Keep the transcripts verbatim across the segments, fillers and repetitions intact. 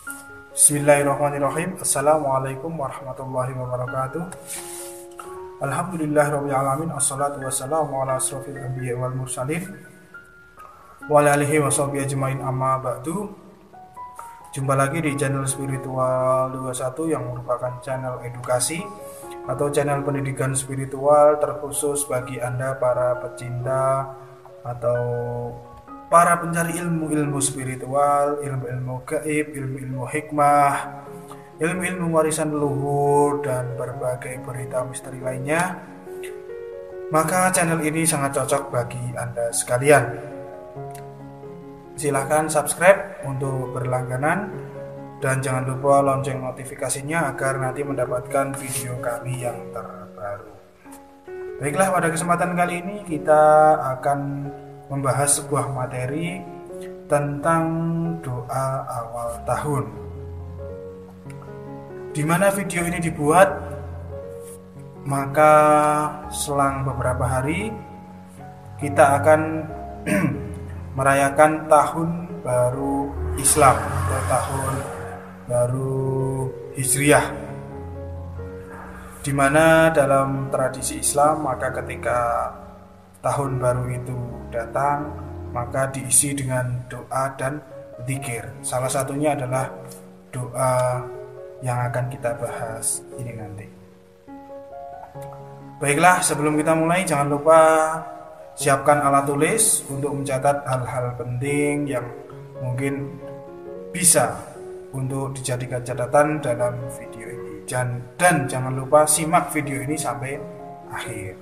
Bismillahirrahmanirrahim. Assalamualaikum warahmatullahi wabarakatuh. Alhamdulillahirabbil alamin. Assalatu wassalamu ala asrofil anbiya wal mursalin wa ala alihi washabihi ajmain, amma ba'du. Jumpa lagi di channel Spiritual dua puluh satu yang merupakan channel edukasi atau channel pendidikan spiritual terkhusus bagi Anda para pecinta atau para pencari ilmu-ilmu spiritual, ilmu-ilmu gaib, ilmu-ilmu hikmah, ilmu-ilmu warisan leluhur, dan berbagai berita misteri lainnya. Maka channel ini sangat cocok bagi Anda sekalian. Silahkan subscribe untuk berlangganan dan jangan lupa lonceng notifikasinya agar nanti mendapatkan video kami yang terbaru. Baiklah, pada kesempatan kali ini kita akan membahas sebuah materi tentang doa awal tahun, di mana video ini dibuat maka selang beberapa hari kita akan merayakan tahun baru Islam atau tahun baru Hijriah, di mana dalam tradisi Islam maka ketika tahun baru itu datang maka diisi dengan doa dan zikir. Salah satunya adalah doa yang akan kita bahas ini nanti. Baiklah, sebelum kita mulai jangan lupa siapkan alat tulis untuk mencatat hal-hal penting yang mungkin bisa untuk dijadikan catatan dalam video ini. Dan, dan jangan lupa simak video ini sampai akhir.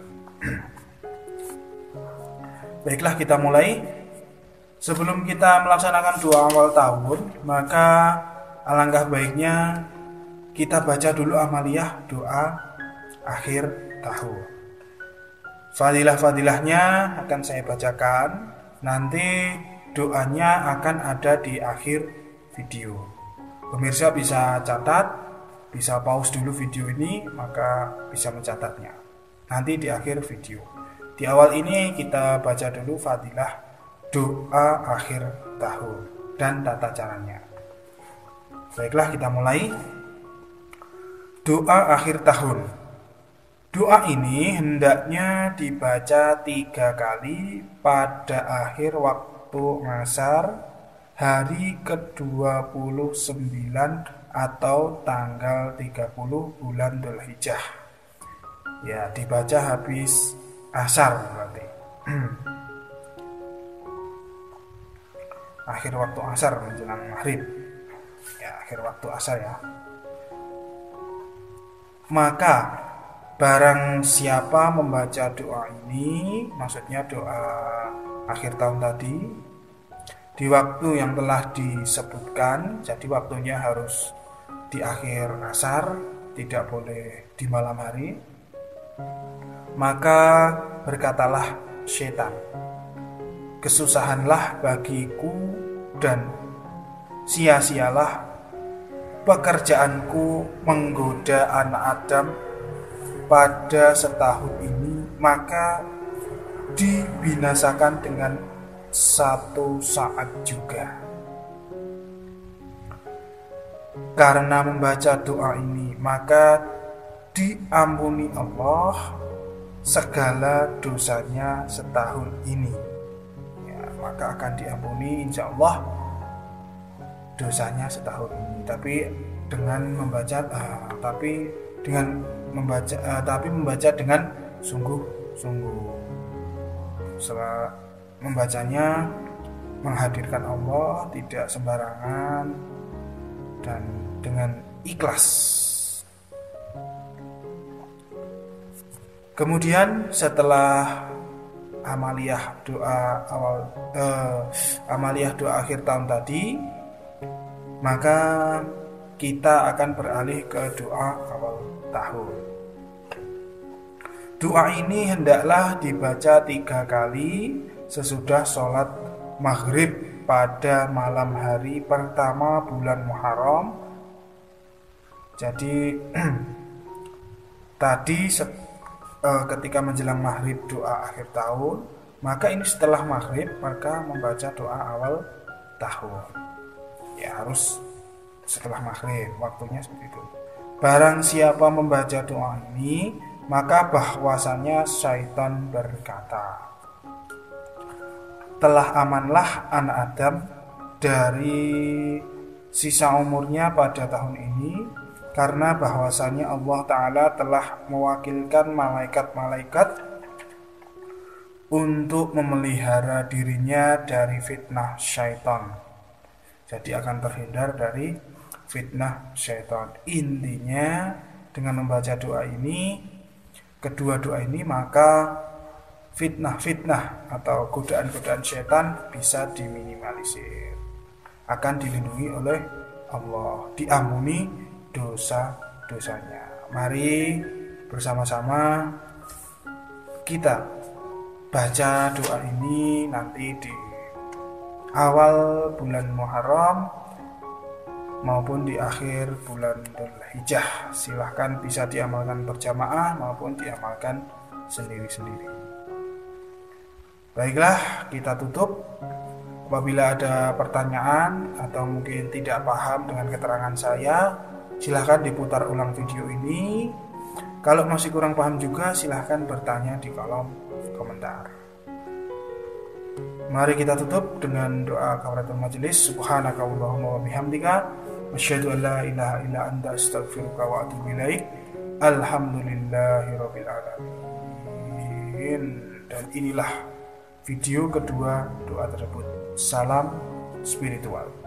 Baiklah, kita mulai. Sebelum kita melaksanakan doa awal tahun, maka alangkah baiknya kita baca dulu amaliyah doa akhir tahun. Fadilah-fadilahnya akan saya bacakan. Nanti doanya akan ada di akhir video. Pemirsa bisa catat, bisa pause dulu video ini, maka bisa mencatatnya nanti di akhir video. Di awal ini kita baca dulu fadilah doa akhir tahun dan tata caranya. Baiklah, kita mulai. Doa akhir tahun. Doa ini hendaknya dibaca tiga kali pada akhir waktu ngasar hari ke dua puluh sembilan atau tanggal tiga puluh bulan Dzulhijjah. Ya, dibaca habis asar berarti. Akhir waktu asar menjelang maghrib. Ya, akhir waktu asar ya. Maka barang siapa membaca doa ini, maksudnya doa akhir tahun tadi, di waktu yang telah disebutkan, jadi waktunya harus di akhir asar, tidak boleh di malam hari, maka berkatalah setan, kesusahanlah bagiku dan sia-sialah pekerjaanku menggoda anak Adam pada setahun ini, maka dibinasakan dengan satu saat juga. Karena membaca doa ini maka diampuni Allah segala dosanya setahun ini. Ya, maka akan diampuni insya Allah dosanya setahun ini. Tapi dengan membaca, uh, tapi dengan membaca, uh, tapi membaca dengan sungguh-sungguh. Setelah membacanya menghadirkan Allah, tidak sembarangan dan dengan ikhlas. Kemudian setelah amaliyah doa awal eh, amaliyah doa akhir tahun tadi, maka kita akan beralih ke doa awal tahun. Doa ini hendaklah dibaca tiga kali sesudah sholat maghrib pada malam hari pertama bulan Muharram. Jadi tadi uh, ketika menjelang maghrib doa akhir tahun, maka ini setelah maghrib maka membaca doa awal tahun. Ya, harus setelah maghrib, waktunya seperti itu. Barang siapa membaca doa ini, maka bahwasannya syaitan berkata, telah amanlah anak Adam dari sisa umurnya pada tahun ini, karena bahwasannya Allah Ta'ala telah mewakilkan malaikat-malaikat untuk memelihara dirinya dari fitnah syaitan. Jadi akan terhindar dari fitnah syaitan. Intinya dengan membaca doa ini, kedua doa ini, maka fitnah-fitnah atau godaan-godaan syaitan bisa diminimalisir, akan dilindungi oleh Allah, diampuni dosa-dosanya. Mari bersama-sama kita baca doa ini nanti di awal bulan Muharram maupun di akhir bulan Dzulhijjah. Silahkan bisa diamalkan berjamaah maupun diamalkan sendiri-sendiri. Baiklah, kita tutup. Apabila ada pertanyaan atau mungkin tidak paham dengan keterangan saya, silahkan diputar ulang video ini. Kalau masih kurang paham juga, silahkan bertanya di kolom komentar. Mari kita tutup dengan doa kafaratul majelis. Subhanakallahumma wa bihamdika, asyhadu an la ilaha illa anta, astaghfiruka wa atubu ilaik. Alhamdulillahirabbil alamin. Dan inilah video kedua doa tersebut. Salam spiritual.